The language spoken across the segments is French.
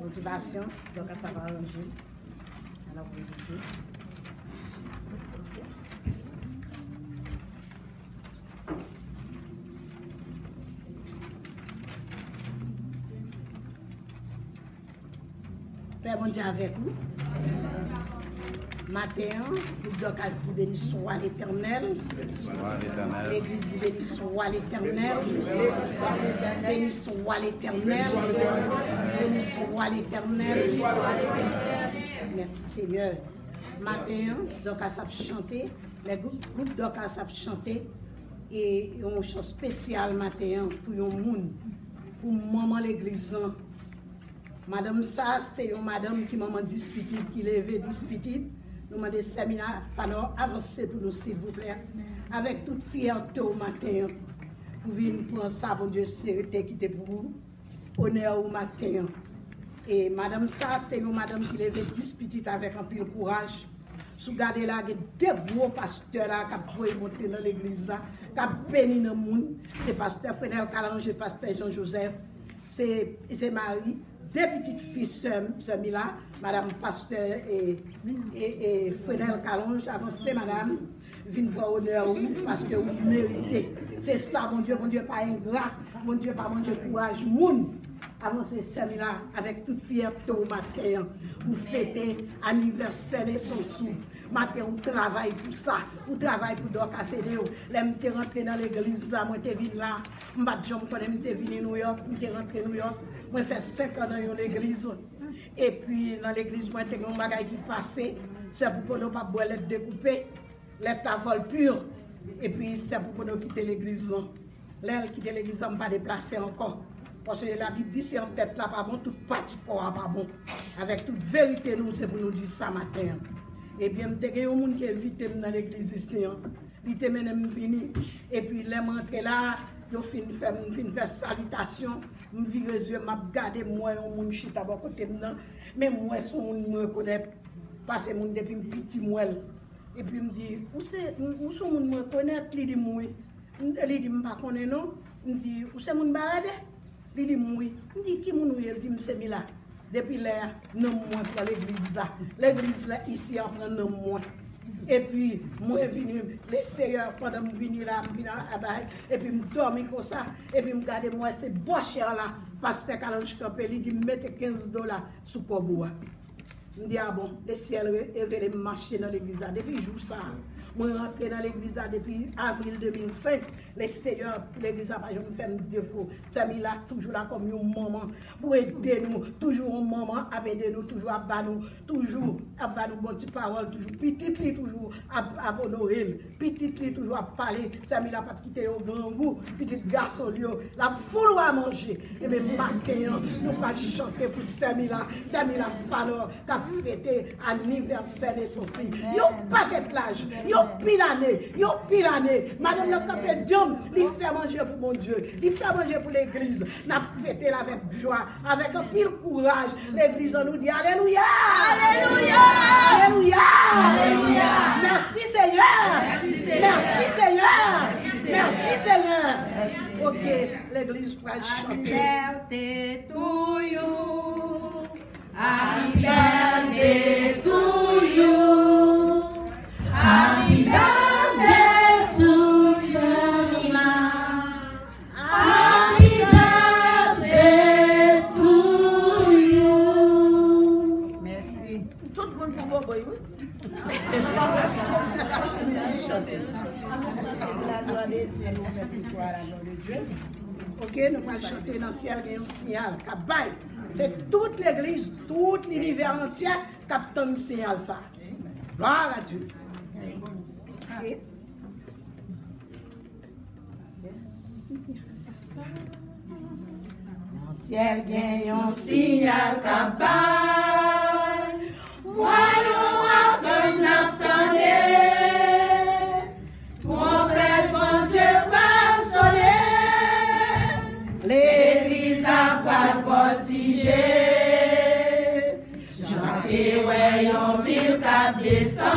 petite patience, donc ça va arranger. Alors, vous écoutez. Père bon Dieu avec vous. Matin, pour Docas dit béni soit l'Éternel. L'Église dit béni soit l'Éternel. Béni soit l'Éternel. Béni soit l'Éternel. Merci Seigneur. Matin, Docas a chanté. Les groupes Docas a chanté. Et on chante spécial matin pour le monde. Pour maman l'église. Madame ça, c'est une madame qui m'a disputé, qui levait disputé. Nous avons des séminaires, il faut avancer pour nous, s'il vous plaît. Avec toute fierté au matin. Pour venir prendre ça, bon Dieu, c'est qui était pour vous. Honneur au matin. Et madame ça, c'est une madame qui levait disputé avec un peu de courage. Si vous regardez là, il y a deux gros pasteurs là qui ont monter dans l'église là, qui ont béni dans le monde. C'est pasteur Frédéric Calange et pasteur Jean-Joseph. C'est Marie. Deux petites filles seules là, madame pasteur et Frédéric Calange, avancez madame, venez voir honneur parce que vous méritez. C'est ça, mon Dieu, pas ingrat, mon Dieu, pas mon Dieu, courage, moun. Avancez seules là, avec toute fierté au matin, vous fêtez anniversaire et son sou. Matin, on travaille pour ça, on travaille pour Docas Cédéo. Là, je suis rentré dans l'église, là, je suis venu là, je suis venu à New York, je suis rentré à New York, je fait 5 ans dans l'église. Et puis, dans l'église, je suis un bagage qui passait, c'est pour ne pas boire les découpées, les tavoles pures. Et puis, c'est pour nous quitter l'église. Là, quitter l'église, je ne pas déplacer encore. Parce que la Bible dit, c'est en tête là, pas bon, toute partie pas bon. Avec toute vérité, nous, c'est pour nous dire ça matin. Et bien, je suis un monde qui est vite dans l'église ici. Il était même fini. Et puis, les rentré là, je fin faire salutation. Je vire les yeux, je regarde moi, un monde chita à côté de mais moi, son monde me reconnaît. Parce que mon depuis un petit moelle. Et puis, je me dis, où son monde me reconnaît? Il dit, moi. Il dit, je ne connais pas, non. Je me dis, où c'est mon barade? Il dit, moi. Je me dis, qui mon il dit, c'est là. Depuis là, non moins pour l'église là. L'église là, ici, on prend non moins. Et puis, moi, je suis venu, l'extérieur, pendant que je suis venu là, je suis venu à Baye, et puis je dormi comme ça, et puis je regarde moi, c'est bon cher là, parce que Calange Campé, il dit, mettez $15 sous Koboa. Je me dis, ah bon, le ciel est venu marcher dans l'église là, depuis jour ça. Moi, je suis rentré dans l'église depuis avril 2005. L'extérieur, l'église n'a pas jamais fait un défaut. C'est mis là, toujours là comme un maman, pour aider nous, toujours un maman, à aider nous, toujours à battre nous, toujours à battre nous, bonne parole, toujours petit, toujours à honorer, petit, toujours à parler. C'est mis là, pas quitter au grand goût, petit garçon, la foule à manger. Et bien, matin, nous allons chanter pour Samila Fanor, qui a fêté l'anniversaire de son fils. Il y a pas de plage. Pile année, madame le capé Diom, il fait manger pour mon Dieu, il fait manger pour l'église. N'a fêté avec joie, avec un pile courage. L'église nous dit Alléluia! Alléluia! Alléluia! Alléluia! Merci Seigneur! Merci Seigneur! Merci Seigneur! Ok, l'église pourra chanter. Happy birthday to you. Happy birthday to you. Happy birthday to Samila. Happy birthday to you. Merci. Tout le monde pour vous, oui. La gloire de Dieu, nous mettons victoire à la gloire de Dieu. Ok, nous allons chanter dans le ciel, il y a un signal. C'est toute l'église, tout l'univers entier qui a un signal ça. Gloire à Dieu. Okay. Dans le ciel, il y a un signal qui voyons à que j'attendais. Trompette, mon Dieu, va sonner. L'église a pas voltigé. J'entends, ouais, on ville cap descend.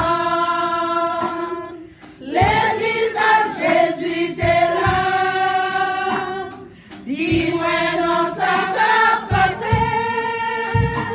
L'église à Jésus est là. Dis-moi, non, ça va passer.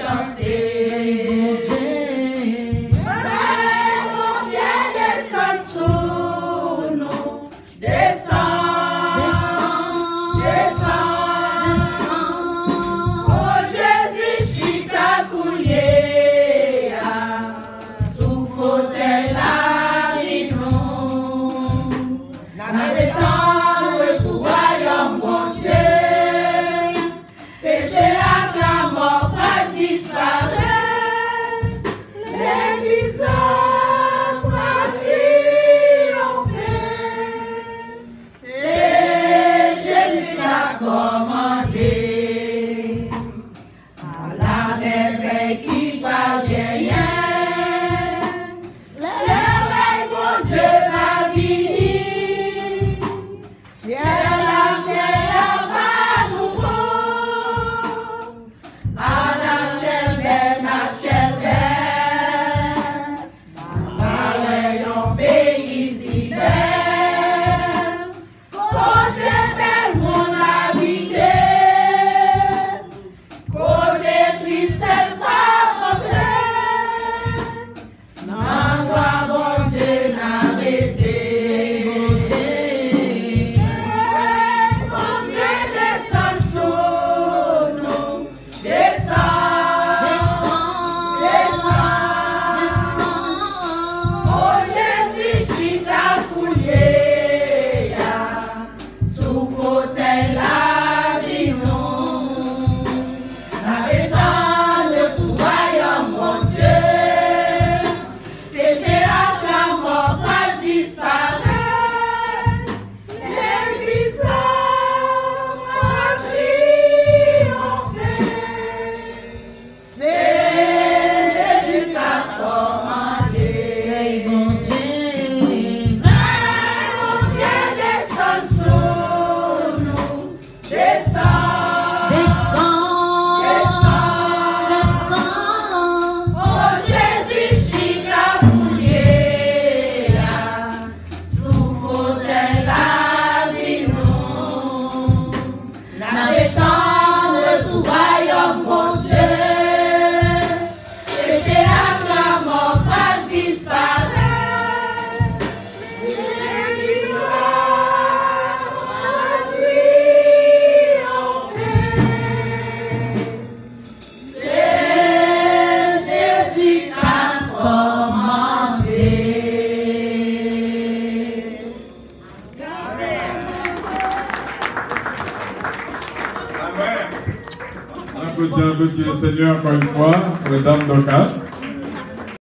Applaudissez le Seigneur encore une fois pour les dames d'Ocas.